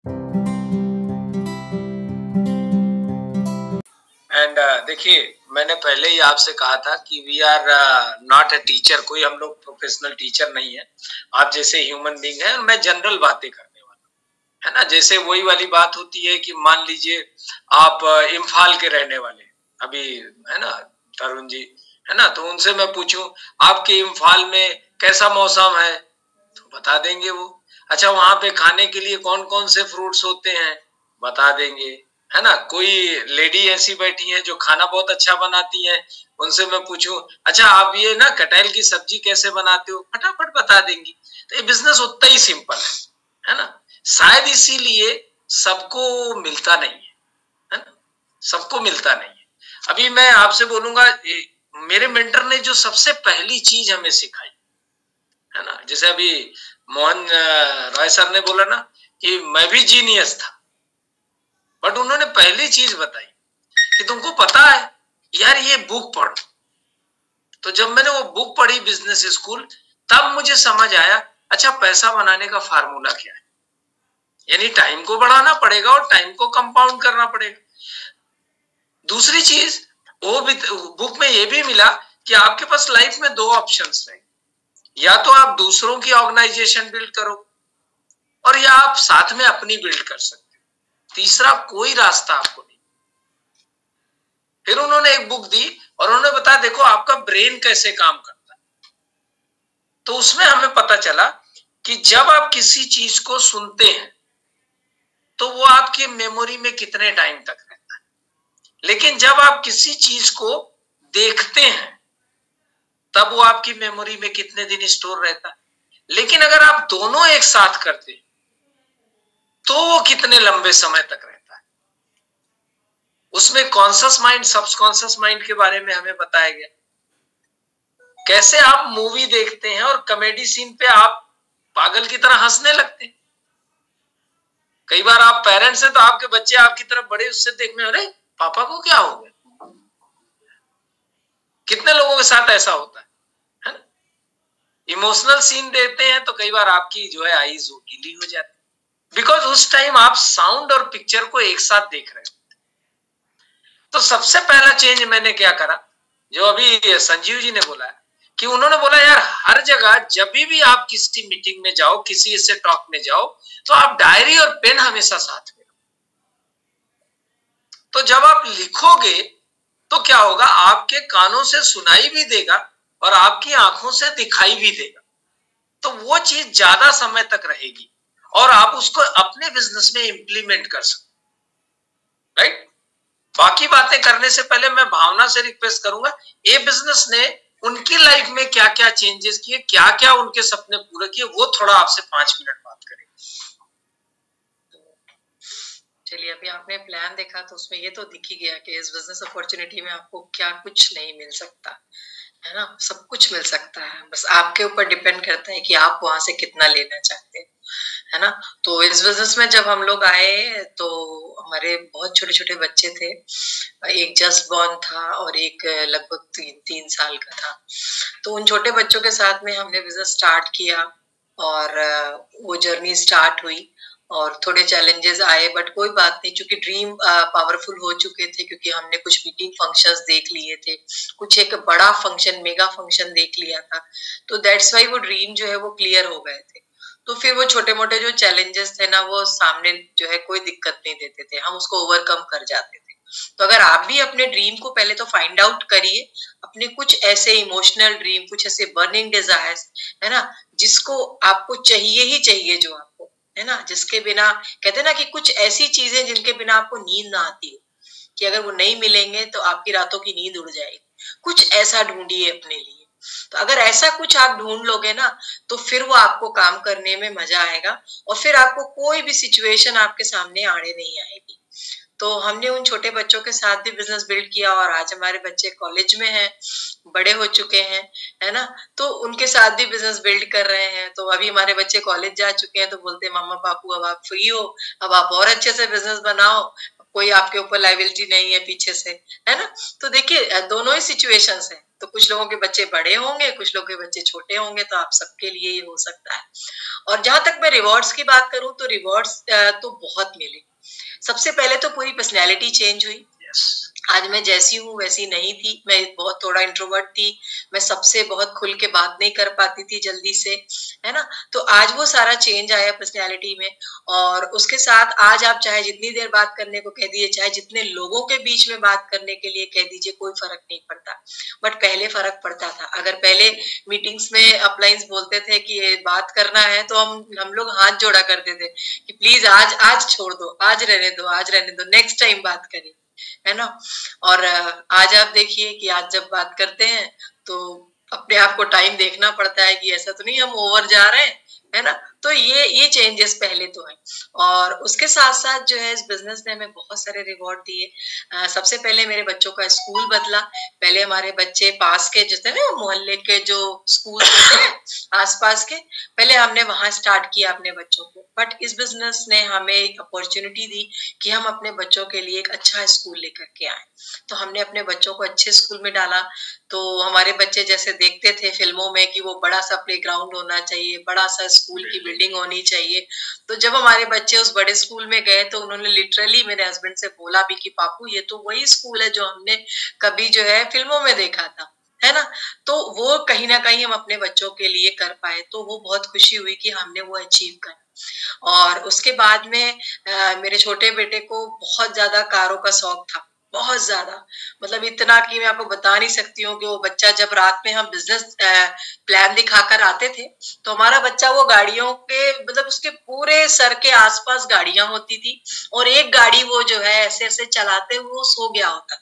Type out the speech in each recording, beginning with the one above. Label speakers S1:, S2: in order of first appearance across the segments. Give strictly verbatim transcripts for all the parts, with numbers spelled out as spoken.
S1: And देखिए, मैंने पहले ही आपसे कहा था कि we are not a teacher, कोई हम लोग प्रोफेशनल टीचर नहीं है। आप जैसे ह्यूमन बीइंग हैं, मैं जनरल बातें करने वाला हूँ, है ना? जैसे वही वाली बात होती है कि मान लीजिए आप अ, इम्फाल के रहने वाले, अभी है ना तरुण जी, है ना? तो उनसे मैं पूछूँ आपके इम्फाल में कैसा मौसम है? तो बता देंगे वो। अच्छा, वहाँ पे खाने के लिए कौन-कौन से फ्रूट्स होते हैं? बता देंगे, है ना? कोई लेडी ऐसी बैठी हैं जो खाना बहुत अच्छा बनाती हैं, उनसे मैं पूछूँ, अच्छा आप ये ना कटहल की सब्जी कैसे बनाते हो? फटाफट बता देंगी। तो ये बिज़नेस उतना ही सिंपल है, है ना? शायद इसीलिए सबको मिलता नहीं है, है ना? सबको मिलता नहीं है। अभी मैं आपसे बोलूँगा ए मेरे मेंटर ने जो सबसे पहली चीज़ हमें सिखाई, है ना? जैसे अभी मोहन अ, रॉय सर ने बोला ना कि मैं भी जीनियस था। बट उन्होंने पहली चीज़ बताई कि तुमको पता है, यार ये बुक पढ़ो। तो जब मैंने वो बुक पढ़ी बिज़नेस स्कूल, तब मुझे समझ आया, अच्छा पैसा बनाने का फ़ॉर्मूला क्या है? यानी टाइम को बढ़ाना पड़ेगा और टाइम को कंपाउंड करना पड़ेगा। दूसरी चीज़, वो भी बुक में ये भी मिला कि आपके पास लाइफ में दो ऑप्शंस हैं। या तो आप दूसरों की ऑर्गेनाइजेशन बिल्ड करो और या आप साथ में अपनी बिल्ड कर सकते हो। तीसरा कोई रास्ता आपको नहीं। फिर उन्होंने एक बुक दी और उन्होंने बताया देखो आपका ब्रेन कैसे काम करता है। तो उसमें हमें पता चला कि जब आप किसी चीज को सुनते हैं तो वो आपकी मेमोरी में कितने टाइम तक रहता है, लेकिन जब आप किसी चीज को देखते हैं तब वो आपकी मेमोरी में कितने दिन स्टोर रहता है। लेकिन अगर आप दोनों एक साथ करते हैं तो वो कितने लंबे समय तक रहता है। उसमें कॉन्शियस माइंड, सबकॉन्शियस माइंड के बारे में हमें बताया गया। कैसे आप मूवी देखते हैं और कॉमेडी सीन पे आप पागल की तरह हंसने लगते हैं। कई बार आप पेरेंट्स हैं तो आपके बच्चे आपकी तरफ बड़े उससे देखने, अरे पापा को क्या हो गया। कितने लोगों के साथ ऐसा होता है, है ना? इमोशनल सीन देते हैं तो कई बार आपकी जो है आईज वो गीली हो जाती है, बिकॉज उस टाइम आप साउंड और पिक्चर को एक साथ देख रहे हो। तो सबसे पहला चेंज मैंने क्या करा, जो अभी संजीव जी ने बोला है कि उन्होंने बोला यार हर जगह जब भी आप किसी मीटिंग में जाओ, किसी से टॉक में जाओ, तो आप डायरी और पेन हमेशा साथ में। तो जब आप लिखोगे तो क्या होगा, आपके कानों से सुनाई भी देगा और आपकी आंखों से दिखाई भी देगा। तो वो चीज ज्यादा समय तक रहेगी और आप उसको अपने बिजनेस में इंप्लीमेंट कर सकते, राइट? बाकी बातें करने से पहले मैं भावना से रिक्वेस्ट करूंगा, ये बिजनेस ने उनकी लाइफ में क्या क्या चेंजेस किए, क्या क्या उनके सपने पूरे किए, वो थोड़ा आपसे पांच मिनट बात करें।
S2: चलिए, अभी आपने प्लान देखा तो उसमें ये तो दिख ही गया कि इस बिजनेस अपॉर्चुनिटी में आपको क्या कुछ नहीं मिल सकता, है ना? सब कुछ मिल सकता है, बस आपके ऊपर डिपेंड करता है कि आप वहां से कितना लेना चाहते हैं, है ना? तो इस बिजनेस में जब हम लोग आए तो हमारे बहुत छोटे छोटे बच्चे थे, एक जस्ट बॉर्न था और एक लगभग तीन तीन साल का था। तो उन छोटे बच्चों के साथ में हमने बिजनेस स्टार्ट किया और वो जर्नी स्टार्ट हुई और थोड़े चैलेंजेस आए, बट कोई बात नहीं, क्योंकि ड्रीम पावरफुल हो चुके थे, क्योंकि हमने कुछ मीटिंग फंक्शंस देख लिए थे, कुछ एक बड़ा फंक्शन, मेगा फंक्शन देख लिया था। तो दैट्स वाई वो ड्रीम जो है वो क्लियर हो गए थे। तो फिर वो छोटे मोटे जो चैलेंजेस थे ना, वो सामने जो है कोई दिक्कत नहीं देते थे, हम उसको ओवरकम कर जाते थे। तो अगर आप भी अपने ड्रीम को पहले तो फाइंड आउट करिए, अपने कुछ ऐसे इमोशनल ड्रीम, कुछ ऐसे बर्निंग डिजायर्स, है ना, जिसको आपको चाहिए ही चाहिए, जो आपको, है ना, जिसके बिना, कहते हैं ना कि कुछ ऐसी चीजें जिनके बिना आपको नींद ना आती हो, कि अगर वो नहीं मिलेंगे तो आपकी रातों की नींद उड़ जाएगी। कुछ ऐसा ढूंढिए अपने लिए। तो अगर ऐसा कुछ आप ढूंढ लोगे ना, तो फिर वो आपको काम करने में मजा आएगा और फिर आपको कोई भी सिचुएशन आपके सामने आड़े नहीं आएगी। तो हमने उन छोटे बच्चों के साथ भी बिजनेस बिल्ड किया और आज हमारे बच्चे कॉलेज में हैं, बड़े हो चुके हैं, है ना? तो उनके साथ भी बिजनेस बिल्ड कर रहे हैं। तो अभी हमारे बच्चे कॉलेज जा चुके हैं तो बोलते हैं, मम्मा पापू अब आप फ्री हो, अब आप और अच्छे से बिजनेस बनाओ, कोई आपके ऊपर लाइबिलिटी नहीं है पीछे से, है ना। तो देखिए दोनों ही सिचुएशंस है, तो कुछ लोगों के बच्चे बड़े होंगे, कुछ लोगों के बच्चे छोटे होंगे, तो आप सबके लिए ही हो सकता है। और जहां तक मैं रिवॉर्ड्स की बात करूं तो रिवॉर्ड्स तो बहुत मिले। सबसे पहले तो पूरी पर्सनैलिटी चेंज हुई। आज मैं जैसी हूँ वैसी नहीं थी, मैं बहुत थोड़ा इंट्रोवर्ट थी, मैं सबसे बहुत खुल के बात नहीं कर पाती थी जल्दी से, है ना। तो आज वो सारा चेंज आया पर्सनैलिटी में, और उसके साथ आज आप चाहे जितनी देर बात करने को कह दीजिए, चाहे जितने लोगों के बीच में बात करने के लिए कह दीजिए, कोई फर्क नहीं पड़ता। बट पहले फर्क पड़ता था। अगर पहले मीटिंग्स में अपलाइंस बोलते थे कि ये बात करना है, तो हम हम लोग हाथ जोड़ा करते थे कि प्लीज आज आज छोड़ दो, आज रहने दो, आज रहने दो, नेक्स्ट टाइम बात करें, है ना। और आज आप देखिए कि आज जब बात करते हैं तो अपने आप को टाइम देखना पड़ता है कि ऐसा तो नहीं हम ओवर जा रहे हैं, है ना। तो ये ये चेंजेस पहले तो है। और उसके साथ साथ जो है इस बिजनेस ने हमें बहुत सारे रिवॉर्ड दिए। सबसे पहले मेरे बच्चों का स्कूल बदला। पहले हमारे बच्चे पास के जो थे ना मोहल्ले के जो स्कूल होते हैं आसपास के, पहले हमने वहां स्टार्ट किया अपने बच्चों को। बट इस बिजनेस ने हमें अपॉर्चुनिटी दी कि हम अपने बच्चों के लिए एक अच्छा स्कूल लेकर के आए। तो हमने अपने बच्चों को अच्छे स्कूल में डाला। तो हमारे बच्चे जैसे देखते थे फिल्मों में कि वो बड़ा सा प्लेग्राउंड होना चाहिए, बड़ा सा स्कूल की बिल्डिंग होनी चाहिए। तो जब हमारे बच्चे उस बड़े स्कूल में गए तो उन्होंने लिटरली मेरे हस्बैंड से बोला भी कि पापू ये तो वही स्कूल है जो हमने कभी जो है फिल्मों में देखा था, है ना। तो वो कहीं ना कहीं हम अपने बच्चों के लिए कर पाए, तो वो बहुत खुशी हुई कि हमने वो अचीव करा। और उसके बाद में आ, मेरे छोटे बेटे को बहुत ज्यादा कारों का शौक था, बहुत ज्यादा, मतलब इतना कि मैं आपको बता नहीं सकती हूँ कि वो बच्चा जब रात में हम बिजनेस प्लान दिखाकर आते थे तो हमारा बच्चा वो गाड़ियों के मतलब उसके पूरे सर के आसपास गाड़ियां होती थी, और एक गाड़ी वो जो है ऐसे ऐसे चलाते हुए वो सो गया होता था।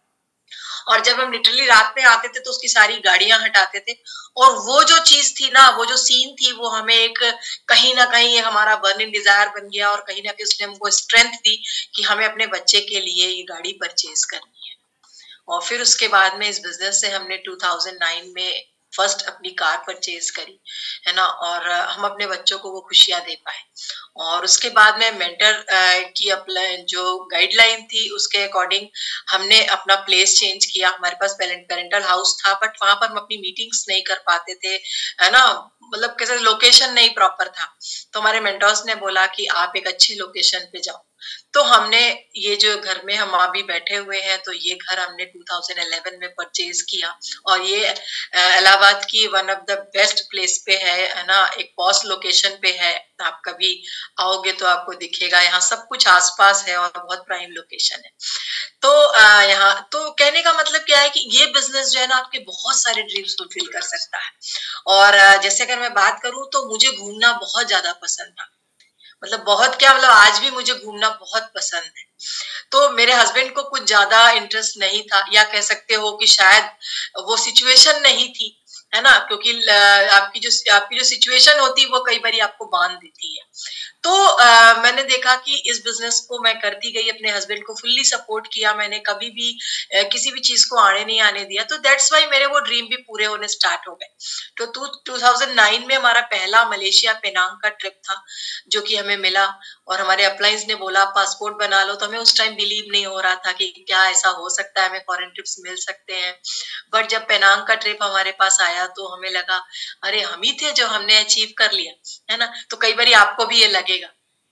S2: और जब हम लिटरली रात में आते थे तो उसकी सारी गाड़ियां हटाते थे, और वो जो चीज थी ना, वो जो सीन थी, वो हमें एक कहीं ना कहीं हमारा बर्निंग डिजायर बन गया, और कहीं ना कहीं उसने हमको स्ट्रेंथ दी कि हमें अपने बच्चे के लिए ये गाड़ी परचेज करनी है। और फिर उसके बाद में इस बिजनेस से हमने टू थाउजेंड नाइन में फर्स्ट अपनी कार परचेज करी, है ना। और हम अपने बच्चों को वो खुशियां दे पाए। और उसके बाद में मेंटर की जो गाइडलाइन थी उसके अकॉर्डिंग हमने अपना प्लेस चेंज किया। हमारे पास पेरेंटल हाउस था, बट वहां पर हम अपनी मीटिंग्स नहीं कर पाते थे, है ना, मतलब कैसे लोकेशन नहीं प्रॉपर था। तो हमारे मेंटर्स ने बोला कि आप एक अच्छी लोकेशन पे जाओ। तो हमने ये जो घर में हम अभी बैठे हुए हैं, तो ये घर हमने टू थाउजेंड इलेवन में परचेज किया, और ये इलाहाबाद की one of the best place पे है, है ना, एक पॉस्ट लोकेशन पे है। आप कभी आओगे तो आपको दिखेगा, यहाँ सब कुछ आसपास है और बहुत प्राइम लोकेशन है। तो यहाँ तो कहने का मतलब क्या है कि ये बिजनेस जो है ना आपके बहुत सारे ड्रीम्स फुलफिल कर सकता है। और जैसे अगर मैं बात करूं तो मुझे घूमना बहुत ज्यादा पसंद था, मतलब बहुत क्या, मतलब आज भी मुझे घूमना बहुत पसंद है। तो मेरे हस्बैंड को कुछ ज्यादा इंटरेस्ट नहीं था, या कह सकते हो कि शायद वो सिचुएशन नहीं थी, है ना, क्योंकि आपकी जो आपकी जो सिचुएशन होती है वो कई बार आपको बांध देती है। तो आ, मैंने देखा कि इस बिजनेस को मैं करती गई, अपने हस्बैंड को फुल्ली सपोर्ट किया, मैंने कभी भी आ, किसी भी चीज को आने नहीं आने दिया। तो दैट्स वाई मेरे वो ड्रीम भी पूरे होने स्टार्ट हो गए। तो टू थाउजेंड नाइन में हमारा पहला मलेशिया पेनांग का ट्रिप था जो कि हमें मिला, और हमारे अपलाइंस ने बोला पासपोर्ट बना लो। तो हमें उस टाइम बिलीव नहीं हो रहा था कि क्या ऐसा हो सकता है, हमें फॉरेन ट्रिप्स मिल सकते हैं। बट जब पेनांग का ट्रिप हमारे पास आया तो हमें लगा अरे हम ही थे जो हमने अचीव कर लिया, है ना। तो कई बार आपको भी ये लगेगा,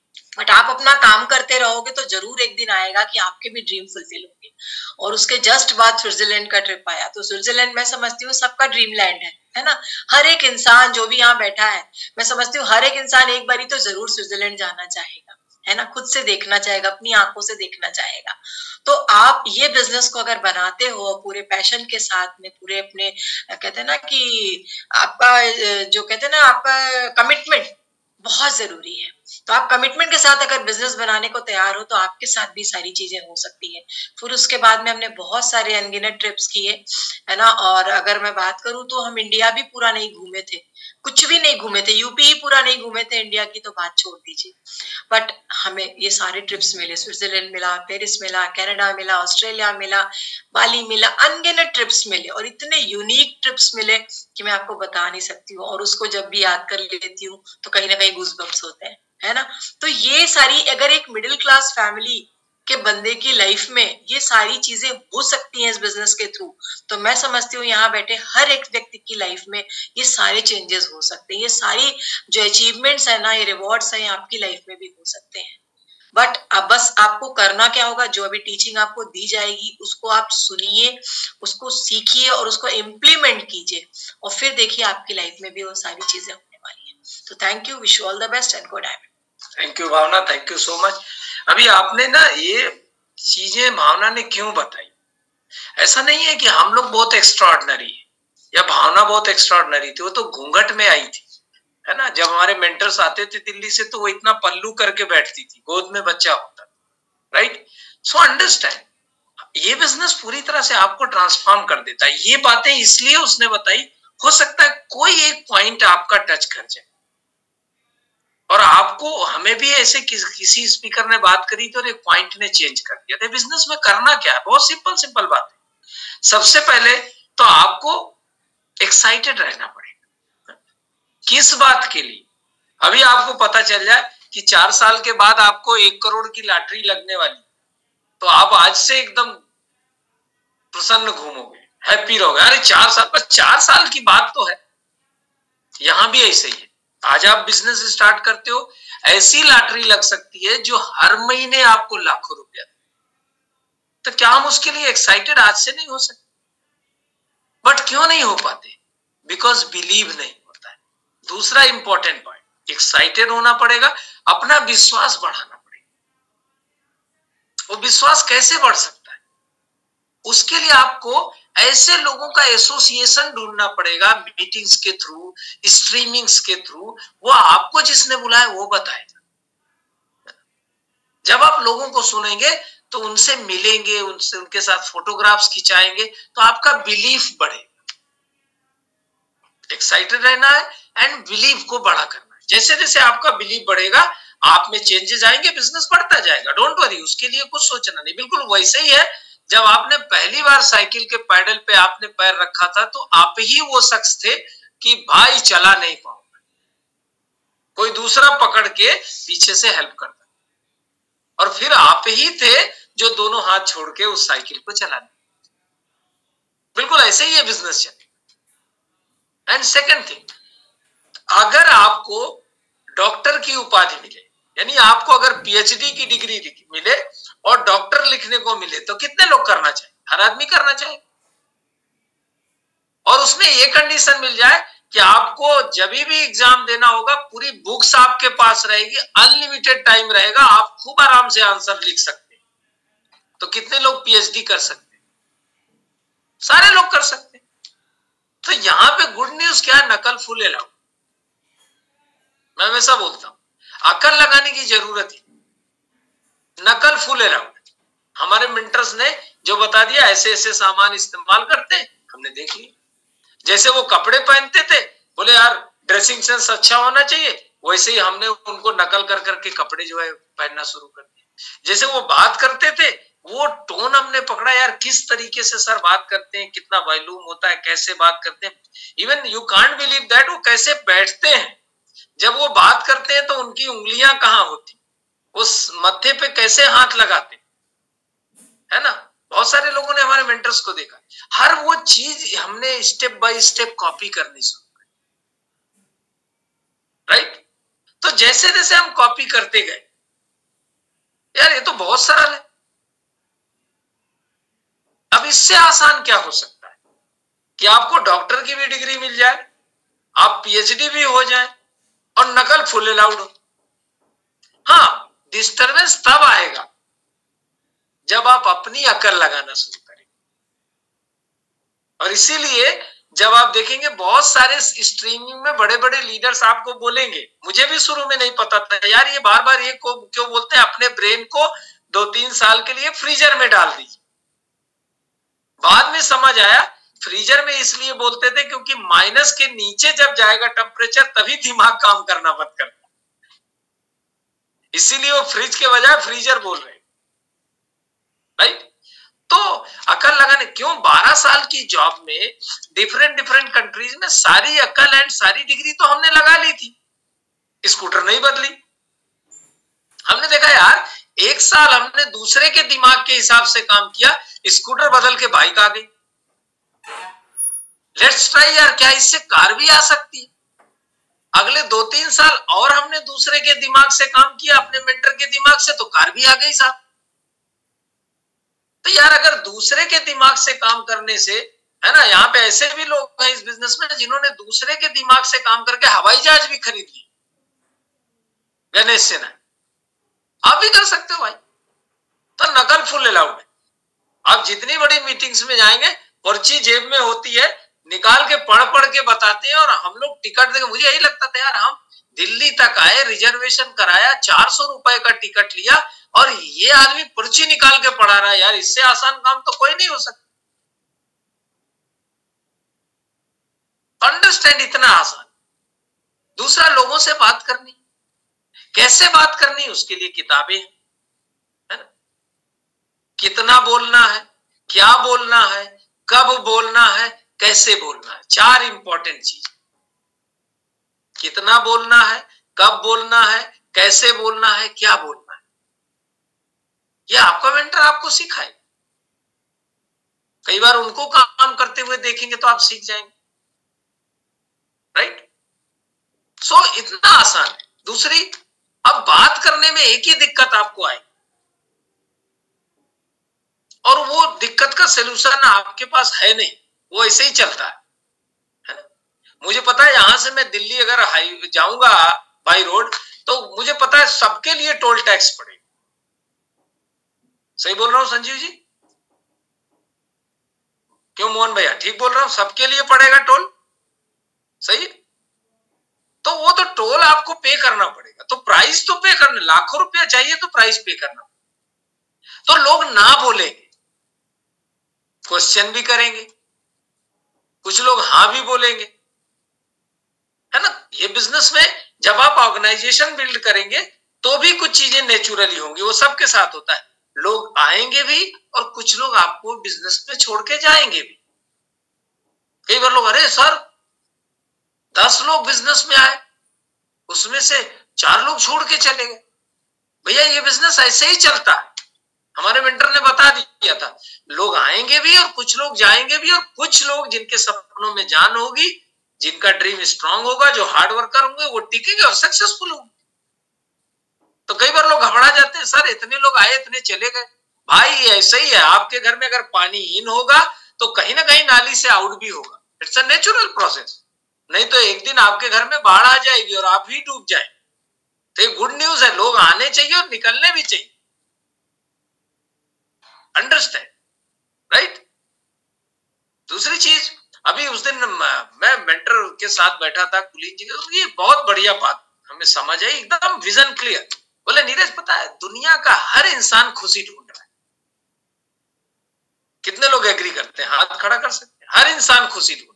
S2: बट आप अपना काम करते रहोगे तो जरूर एक दिन आएगा कि आपके भी ड्रीम फुलफिल होंगे। और उसके जस्ट बाद स्विट्जरलैंड का ट्रिप आया। तो स्विट्जरलैंड मैं समझती हूँ सबका ड्रीम लैंड है, है ना। हर एक इंसान जो भी यहाँ बैठा है, मैं समझती हूँ हर एक इंसान एक बारी तो जरूर स्विट्जरलैंड जाना चाहेगा, है ना, खुद से देखना चाहेगा, अपनी आंखों से देखना चाहेगा। तो आप ये बिजनेस को अगर बनाते हो पूरे पैशन के साथ में, पूरे अपने कहते हैं ना कि आपका जो कहते हैं ना आपका कमिटमेंट बहुत जरूरी है। तो आप कमिटमेंट के साथ अगर बिजनेस बनाने को तैयार हो तो आपके साथ भी सारी चीजें हो सकती है। फिर उसके बाद में हमने बहुत सारे अनगिनत ट्रिप्स किए, है ना। और अगर मैं बात करूं तो हम इंडिया भी पूरा नहीं घूमे थे, कुछ भी नहीं घूमे थे, यूपी ही पूरा नहीं घूमे थे, इंडिया की तो बात छोड़ दीजिए। बट हमें ये सारे ट्रिप्स मिले, स्विट्जरलैंड मिला, पेरिस मिला, कनाडा मिला, ऑस्ट्रेलिया मिला, बाली मिला, अनगिनत ट्रिप्स मिले, और इतने यूनिक ट्रिप्स मिले कि मैं आपको बता नहीं सकती हूँ। और उसको जब भी याद कर लेती हूँ तो कहीं ना कहीं गूज़बम्प्स होते हैं, है ना। तो ये सारी, अगर एक मिडिल क्लास फैमिली कि बंदे की लाइफ में ये सारी चीजें हो सकती हैं इस बिजनेस के थ्रू, तो मैं समझती हूँ यहाँ बैठे हर एक व्यक्ति की लाइफ में ये सारे चेंजेस हो सकते हैं, ये सारी जो अचीवमेंट्स है ना, ये रिवॉर्ड्स हैं, आपकी लाइफ में भी हो सकते हैं। बट अब बस आपको करना क्या होगा, जो अभी टीचिंग आपको दी जाएगी उसको आप सुनिए, उसको सीखिए और उसको इम्प्लीमेंट कीजिए, और फिर देखिए आपकी लाइफ में भी वो सारी चीजें होने वाली हैं। तो thank you, wish you all the best and good diamond.
S1: Thank you Bhavna, thank you so much. अभी आपने ना ये चीजें भावना ने क्यों बताई, ऐसा नहीं है कि हम लोग बहुत एक्स्ट्राऑर्डिनरी है या भावना बहुत एक्स्ट्राऑर्डिनरी थी, वो तो घूंघट में आई थी, है ना। जब हमारे मेंटर्स आते थे दिल्ली से तो वो इतना पल्लू करके बैठती थी, गोद में बच्चा होता, राइट। सो अंडरस्टैंड, ये बिजनेस पूरी तरह से आपको ट्रांसफॉर्म कर देता है। ये बातें इसलिए उसने बताई, हो सकता है कोई एक पॉइंट आपका टच कर जाए, और आपको, हमें भी ऐसे किस, किसी स्पीकर ने बात करी तो एक पॉइंट ने चेंज कर दिया था। बिजनेस में करना क्या है, बहुत सिंपल सिंपल बात है। सबसे पहले तो आपको एक्साइटेड रहना पड़ेगा। किस बात के लिए? अभी आपको पता चल जाए कि चार साल के बाद आपको एक करोड़ की लॉटरी लगने वाली, तो आप आज से एकदम प्रसन्न घूमोगे, हैप्पी रहोगे। अरे चार साल, पर चार साल की बात तो है। यहां भी ऐसे ही है। आज आप बिजनेस स्टार्ट करते हो, ऐसी लॉटरी लग सकती है जो हर महीने आपको लाखों रुपया, तो क्या हम उसके लिए एक्साइटेड आज से नहीं हो सकते? बट क्यों नहीं हो पाते? बिकॉज बिलीव नहीं होता है। दूसरा इंपॉर्टेंट पॉइंट, एक्साइटेड होना पड़ेगा, अपना विश्वास बढ़ाना पड़ेगा। वो विश्वास कैसे बढ़ सकता है? उसके लिए आपको ऐसे लोगों का एसोसिएशन ढूंढना पड़ेगा, मीटिंग्स के थ्रू, स्ट्रीमिंग्स के थ्रू, वो आपको जिसने बुलाया वो बताएगा। जब आप लोगों को सुनेंगे तो उनसे मिलेंगे, उनसे, उनके साथ फोटोग्राफ्स खिंचाएंगे, तो आपका बिलीफ बढ़ेगा। एक्साइटेड रहना है एंड बिलीव को बड़ा करना है। जैसे जैसे आपका बिलीव बढ़ेगा, आप में चेंजेस आएंगे, बिजनेस बढ़ता जाएगा। डोंट वरी, उसके लिए कुछ सोचना नहीं। बिल्कुल वैसे ही है, जब आपने पहली बार साइकिल के पैडल पे आपने पैर रखा था, तो आप ही वो शख्स थे कि भाई चला नहीं पाऊंगा, कोई दूसरा पकड़ के पीछे से हेल्प करता, और फिर आप ही थे जो दोनों हाथ छोड़ के उस साइकिल को चला दिया। बिल्कुल ऐसे ही है बिजनेस चल। एंड सेकंड थिंग, अगर आपको डॉक्टर की उपाधि मिले, यानी आपको अगर पीएचडी की डिग्री मिले और डॉक्टर लिखने को मिले, तो कितने लोग करना चाहिए? हर आदमी करना चाहिए। और उसमें ये कंडीशन मिल जाए कि आपको जब भी एग्जाम देना होगा, पूरी बुक्स आपके पास रहेगी, अनलिमिटेड टाइम रहेगा, आप खूब आराम से आंसर लिख सकते हैं। तो कितने लोग पीएचडी कर सकते हैं? सारे लोग कर सकते हैं। तो यहां पे गुड न्यूज क्या है? नकल फुल अलाउड। मैं हमेशा बोलता हूं, अकल लगाने की जरूरत है, नकल फुल अलाउड। हमारे मेंटर्स ने जो बता दिया, ऐसे ऐसे सामान इस्तेमाल करते, हमने देख लिया। जैसे वो कपड़े पहनते थे, बोले यार ड्रेसिंग सेंस अच्छा होना चाहिए, वैसे ही हमने उनको नकल कर करके कपड़े जो है पहनना शुरू कर दिए। जैसे वो बात करते थे, वो टोन हमने पकड़ा, यार किस तरीके से सर बात करते हैं, कितना वॉल्यूम होता है, कैसे बात करते हैं। Even you can't believe that, वो कैसे बैठते हैं, जब वो बात करते हैं तो उनकी उंगलियां कहाँ होती, उस मत्थे पे कैसे हाथ लगाते, है ना। बहुत सारे लोगों ने हमारे मेंटर्स को देखा, हर वो चीज हमने स्टेप बाय स्टेप कॉपी करनी शुरू की, राइट। तो जैसे जैसे हम कॉपी करते गए, यार ये तो बहुत सरल है, अब इससे आसान क्या हो सकता है कि आपको डॉक्टर की भी डिग्री मिल जाए, आप पीएचडी भी हो जाए, और नकल फुल अलाउड हो। हाँ, डिस्टरबेंस तब आएगा जब आप अपनी अकल लगाना शुरू करें। और इसीलिए जब आप देखेंगे बहुत सारे स्ट्रीमिंग में बड़े बड़े लीडर्स आपको बोलेंगे, मुझे भी शुरू में नहीं पता था यार, ये बार बार ये को क्यों बोलते हैं, अपने ब्रेन को दो तीन साल के लिए फ्रीजर में डाल दीजिए। बाद में समझ आया, फ्रीजर में इसलिए बोलते थे क्योंकि माइनस के नीचे जब जाएगा टेम्परेचर, तभी दिमाग काम करना बंद करता, इसीलिए वो फ्रिज के बजाय फ्रीजर बोल रहे, राइट। तो अकल लगाने क्यों, बारह साल की जॉब में डिफरेंट डिफरेंट कंट्रीज में सारी अकल एंड सारी डिग्री तो हमने लगा ली थी, स्कूटर नहीं बदली। हमने देखा यार एक साल साल हमने दूसरे के दिमाग के हिसाब से काम किया, स्कूटर बदल के बाइक आ गई। लेट्स ट्राई यार, क्या इससे कार भी आ सकती है? अगले दो तीन साल और हमने दूसरे के दिमाग से काम किया, अपने मेंटर के दिमाग से, तो कार भी आ गई साहब। तो यार अगर दूसरे के दिमाग से काम करने से, है ना, यहाँ पे ऐसे भी लोग हैं इस बिजनेस में जिन्होंने दूसरे के दिमाग से काम करके हवाई जहाज भी खरीद ली, गणेश से ना। आप भी कर सकते हो भाई। तो नकल फुल अलाउड है। आप जितनी बड़ी मीटिंग्स में जाएंगे, पर्ची जेब में होती है, निकाल के पढ़ पढ़ के बताते हैं। और हम लोग टिकट देखे, मुझे यही लगता था यार, हम दिल्ली तक आए, रिजर्वेशन कराया, चार सौ रुपए का टिकट लिया, और ये आदमी पर्ची निकाल के पढ़ा रहा है। यार इससे आसान काम तो कोई नहीं हो सकता। अंडरस्टैंड, इतना आसान। दूसरा, लोगों से बात करनी, कैसे बात करनी, उसके लिए किताबें हैं, है ना। कितना बोलना है, क्या बोलना है, कब बोलना है, कैसे बोलना है, चार इंपॉर्टेंट चीज। कितना बोलना है, कब बोलना है, कैसे बोलना है, क्या बोलना है, यह आपका मेंटर आपको सिखाए। कई बार उनको काम करते हुए देखेंगे तो आप सीख जाएंगे, राइट। सो so, इतना आसान है। दूसरी, अब बात करने में एक ही दिक्कत आपको आई, और वो दिक्कत का सलूशन आपके पास है नहीं, वो ऐसे ही चलता है, है ना? मुझे पता है, यहां से मैं दिल्ली अगर हाई जाऊंगा बाई रोड, तो मुझे पता है सबके लिए टोल टैक्स पड़ेगा। सही बोल रहा हूं संजीव जी? क्यों मोहन भैया, ठीक बोल रहा हूं? सबके लिए पड़ेगा टोल, सही। तो वो तो टोल आपको पे करना पड़ेगा, तो प्राइस तो पे करना, लाखों रुपया चाहिए तो प्राइस पे करना। तो लोग ना बोलेंगे, क्वेश्चन भी करेंगे, कुछ लोग हाँ भी बोलेंगे, है ना। ये बिजनेस में जब आप ऑर्गेनाइजेशन बिल्ड करेंगे तो भी कुछ चीजें नेचुरली होंगी, वो सबके साथ होता है। लोग आएंगे भी, और कुछ लोग आपको बिजनेस में छोड़ के जाएंगे भी। कई बार लोग, अरे सर दस लोग बिजनेस में आए, उसमें से चार लोग छोड़ के चले गए। भैया ये बिजनेस ऐसे ही चलता है। हमारे मेंटर ने बता दिया था, लोग आएंगे भी और कुछ लोग जाएंगे भी, और कुछ लोग जिनके सपनों में जान होगी, जिनका ड्रीम स्ट्रांग होगा, जो हार्ड वर्कर होंगे, वो टिकेंगे और सक्सेसफुल होंगे। तो कई बार लोग घबरा जाते हैं, सर इतने लोग आए, इतने चले गए। भाई ऐसे ही है, आपके घर में अगर पानी इन होगा तो कहीं ना कहीं नाली से आउट भी होगा। It's a natural process. नहीं तो एक दिन आपके घर में बाढ़ आ जाएगी और आप ही डूब जाए। तो ये गुड न्यूज है, लोग आने चाहिए और निकलने भी चाहिए। Understand, right. दूसरी चीज, अभी उस दिन मैं मेंटर के साथ बैठा था, कुलीन जी के, ये बहुत बढ़िया बात हमें समझ आई, एकदम विजन क्लियर। बोले नीरज, पता है दुनिया का हर इंसान खुशी ढूंढ रहा है। कितने लोग एग्री करते हैं? हाथ खड़ा कर सकते हैं। हर इंसान खुशी ढूंढ,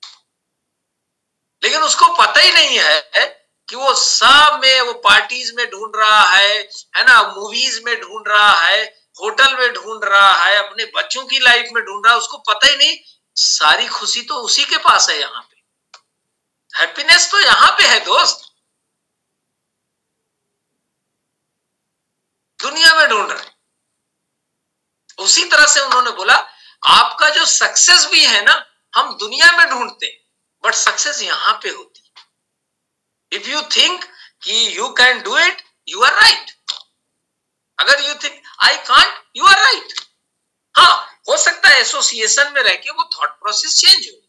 S1: लेकिन उसको पता ही नहीं है कि वो सब में, वो पार्टीज में ढूंढ रहा है है ना, मूवीज में ढूंढ रहा है, होटल में ढूंढ रहा है, अपने बच्चों की लाइफ में ढूंढ रहा है। उसको पता ही नहीं, सारी खुशी तो उसी के पास है। यहाँ पे हैप्पीनेस तो यहाँ पे है दोस्त, दुनिया में ढूंढ रहे हैं। उसी तरह से उन्होंने बोला, आपका जो सक्सेस भी है ना, हम दुनिया में ढूंढते हैं, बट सक्सेस यहां पे होती है। इफ यू थिंक कि you can do it, you are right. अगर you think I can't, you are right. हाँ, हो सकता है एसोसिएशन में रह के वो थॉट प्रोसेस चेंज हो,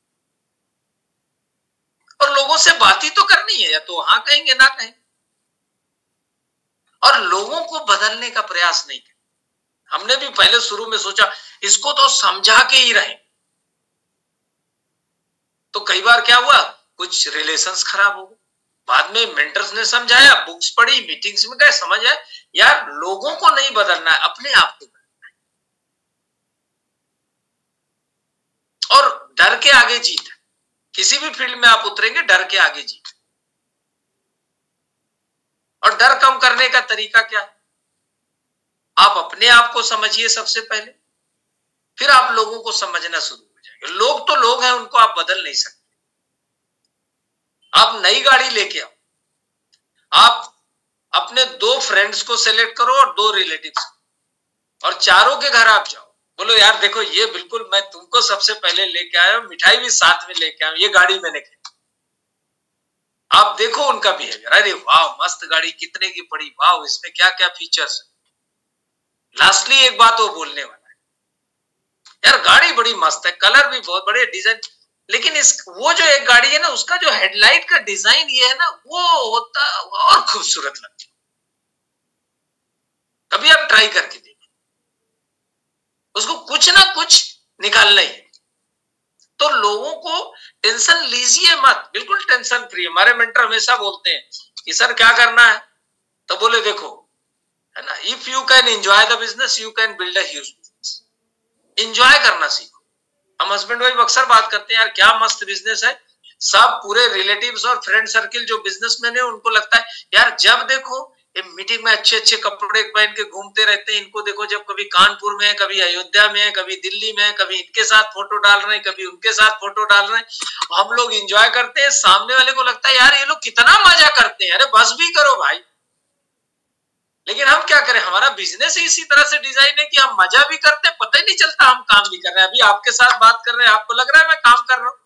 S1: और लोगों से बात ही तो करनी है, या तो हाँ कहेंगे ना कहेंगे, और लोगों को बदलने का प्रयास नहीं करें। हमने भी पहले शुरू में सोचा इसको तो समझा के ही रहे, तो कई बार क्या हुआ, कुछ रिलेशंस खराब हो गए। बाद में मेंटर्स ने समझाया, बुक्स पढ़ी, मीटिंग्स में गए, समझ आए यार लोगों को नहीं बदलना है, अपने आप को बदलना है। और डर के आगे जीत है। किसी भी फील्ड में आप उतरेंगे, डर के आगे जीत। और डर कम करने का तरीका क्या है? आप अपने आप को समझिए सबसे पहले, फिर आप लोगों को समझना शुरू हो जाएगा। लोग तो लोग हैं, उनको आप बदल नहीं सकते। आप नई गाड़ी लेके आओ, आप अपने दो फ्रेंड्स को सेलेक्ट करो और दो रिलेटिव्स, और चारों के घर आप जाओ, बोलो यार देखो ये बिल्कुल मैं तुमको सबसे पहले लेके आया हूं, मिठाई भी साथ में लेके आया हूं, ये गाड़ी मैंने खरीदी। आप देखो उनका बिहेवियर, अरे वाह मस्त गाड़ी, कितने की पड़ी, वाह इसमें क्या क्या फीचर्स है। लास्टली एक बात वो बोलने वाला है, यार गाड़ी बड़ी मस्त है, कलर भी बहुत बड़े, डिजाइन, लेकिन इस वो जो एक गाड़ी है ना उसका जो हेडलाइट का डिजाइन ये है ना वो होता और खूबसूरत लगता। कभी आप ट्राई करके देखिए, उसको कुछ ना कुछ निकालना ही है। तो लोगों को टेंशन लीजिए मत, बिल्कुल टेंशन फ्री। हमारे मेंटर हमेशा बोलते हैं कि सर क्या करना है, तो बोले देखो है ना, if you can enjoy the business you can build a huge business. Enjoy करना सीखो। हम हस्बैंड वाइफ अक्सर बात करते हैं यार क्या मस्त बिजनेस है, सब पूरे रिलेटिव्स और फ्रेंड सर्किल जो बिजनेसमैन है उनको लगता है यार जब देखो ये मीटिंग में अच्छे अच्छे कपड़े पहन के घूमते रहते हैं, इनको देखो जब कभी कानपुर में है, कभी अयोध्या में है, कभी दिल्ली में है, कभी इनके साथ फोटो डाल रहे हैं, कभी उनके साथ फोटो डाल रहे हैं। हम लोग एंजॉय करते हैं, सामने वाले को लगता है यार ये लोग कितना मजा करते हैं, अरे बस भी करो भाई। लेकिन हम क्या करें, हमारा बिजनेस ही इसी तरह से डिजाइन है कि हम मजा भी करते हैं, पता ही नहीं चलता हम काम भी कर रहे हैं। अभी आपके साथ बात कर रहे हैं, आपको लग रहा है मैं काम कर रहा हूं,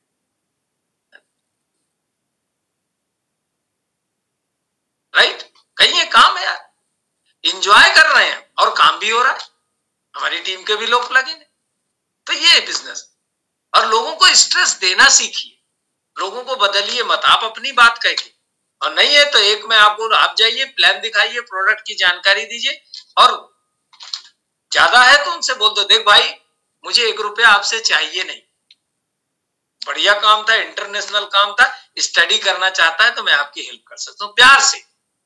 S1: राइट? कहीं ये काम है यार, एंजॉय कर रहे हैं और काम भी हो रहा है, हमारी टीम के भी लोग लगे। तो ये है बिजनेस। और लोगों को स्ट्रेस देना सीखिए, लोगों को बदलिए मत, आप अपनी बात कह के, और नहीं है तो एक में आपको, आप जाइए प्लान दिखाइए, प्रोडक्ट की जानकारी दीजिए, और ज्यादा है तो उनसे बोल दो देख भाई मुझे एक रुपया आपसे चाहिए नहीं, बढ़िया काम था, इंटरनेशनल काम था, स्टडी करना चाहता है तो मैं आपकी हेल्प कर सकता हूं, प्यार से।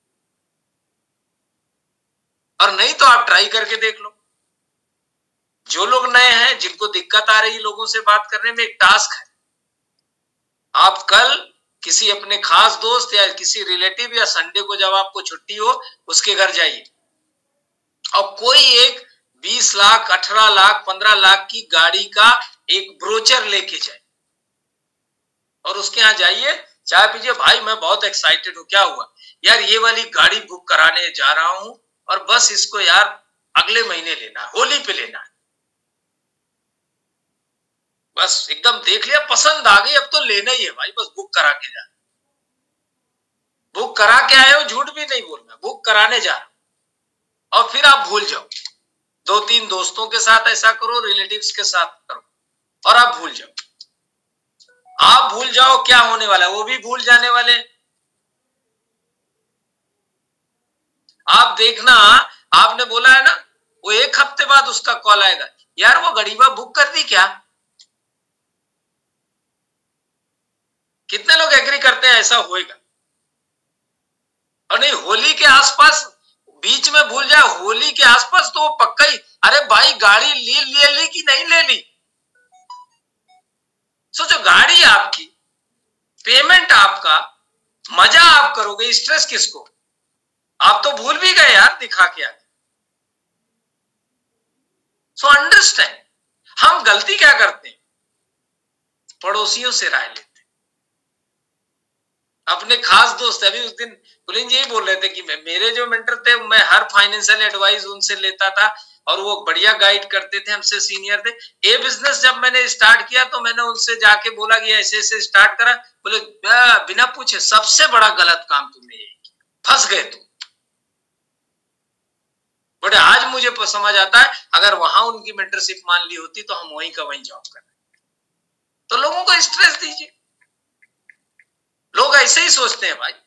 S1: और नहीं तो आप ट्राई करके देख लो। जो लोग नए हैं, जिनको दिक्कत आ रही है लोगों से बात करने में, एक टास्क है, आप कल किसी अपने खास दोस्त या किसी रिलेटिव या संडे को जब आपको छुट्टी हो उसके घर जाइए, और कोई एक बीस लाख अठारह लाख पंद्रह लाख की गाड़ी का एक ब्रोचर लेके जाए, और उसके यहाँ जाइए, चाय पीजिए, भाई मैं बहुत एक्साइटेड हूं, क्या हुआ यार, ये वाली गाड़ी बुक कराने जा रहा हूं और बस इसको यार अगले महीने लेना है, होली पे लेना है, बस एकदम देख लिया पसंद आ गई, अब तो लेना ही है भाई, बस बुक करा के जा, बुक करा के आए हो, झूठ भी नहीं बोलना, बुक कराने जा रहा, और फिर आप भूल जाओ। दो तीन दोस्तों के साथ ऐसा करो, रिलेटिव्स के साथ करो, और आप भूल जाओ। आप भूल जाओ क्या होने वाला है, वो भी भूल जाने वाले। आप देखना, आपने बोला है ना, वो एक हफ्ते बाद उसका कॉल आएगा, यार वो गड़ीबा बुक कर दी क्या? कितने लोग एग्री करते हैं ऐसा होएगा? और नहीं, होली के आसपास बीच में भूल जाए, होली के आसपास तो वो पक्का ही, अरे भाई गाड़ी ली ले ली कि नहीं ले ली? सोचो, गाड़ी आपकी, पेमेंट आपका, मजा आप करोगे, स्ट्रेस किसको? आप तो भूल भी गए यार दिखा के आगे। सो अंडरस्टैंड, हम गलती क्या करते हैं, पड़ोसियों से राय लेते, अपने खास दोस्त। अभी उस दिन पुलिन जी यही बोल रहे थे कि मेरे जो मेंटर थे, मैं हर फाइनेंशियल एडवाइस उनसे लेता था, और वो बढ़िया गाइड करते थे, हमसे सीनियर थे। ये बिजनेस जब मैंने स्टार्ट किया तो मैंने उनसे जाके बोला कि ऐसे ऐसे स्टार्ट करा, बोले बिना पूछे सबसे बड़ा गलत काम तुमने ये किया, फंस गए तुम। बट आज मुझे समझ आता है, अगर वहां उनकी मेंटरशिप मान ली होती तो हम वहीं का वहीं जॉब कर रहे। तो लोगों को स्ट्रेस दीजिए, लोग ऐसे ही सोचते हैं भाई।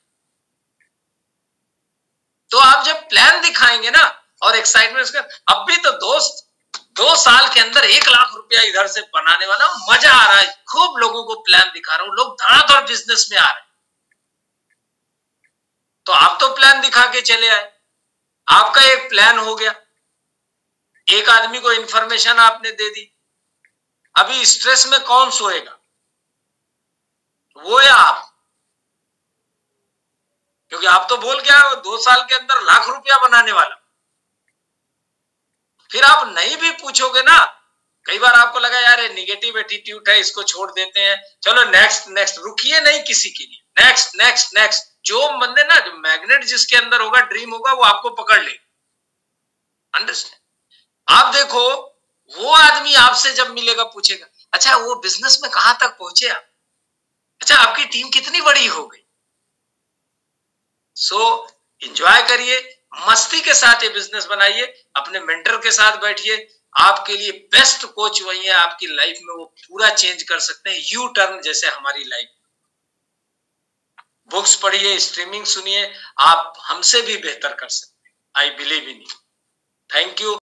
S1: तो आप जब प्लान दिखाएंगे ना और एक्साइटमेंट का, अब भी तो दोस्त दो साल के अंदर एक लाख रुपया इधर से बनाने वाला हूं, मजा आ रहा है, खूब लोगों को प्लान दिखा रहा हूं, लोग धड़ाधड़ बिजनेस में आ रहे हैं। तो आप तो प्लान दिखा के चले आए, आपका एक प्लान हो गया, एक आदमी को इंफॉर्मेशन आपने दे दी। अभी स्ट्रेस में कौन सोएगा, वो या आप? क्योंकि आप तो बोल गया दो साल के अंदर लाख रुपया बनाने वाला। फिर आप नहीं भी पूछोगे ना, कई बार आपको लगा यार ये निगेटिव एटीट्यूड है, इसको छोड़ देते हैं, चलो नेक्स्ट नेक्स्ट, रुकिए नहीं किसी के लिए, नेक्स्ट नेक्स्ट नेक्स्ट। जो बंदे ना, जो मैग्नेट जिसके अंदर होगा, ड्रीम होगा, वो आपको पकड़ ले। अंडरस्टैंड? आप देखो, वो आदमी आपसे जब मिलेगा पूछेगा, अच्छा वो बिजनेस में कहां तक पहुंचे आप? अच्छा आपकी टीम कितनी बड़ी हो गई? सो एंजॉय करिए, मस्ती के साथ ये बिजनेस बनाइए, अपने मेंटर के साथ बैठिए। आपके लिए बेस्ट कोच वही है, आपकी लाइफ में वो पूरा चेंज कर सकते हैं, यू टर्न जैसे हमारी लाइफ। बुक्स पढ़िए, स्ट्रीमिंग सुनिए, आप हमसे भी बेहतर कर सकते हैं। I believe in you. Thank you.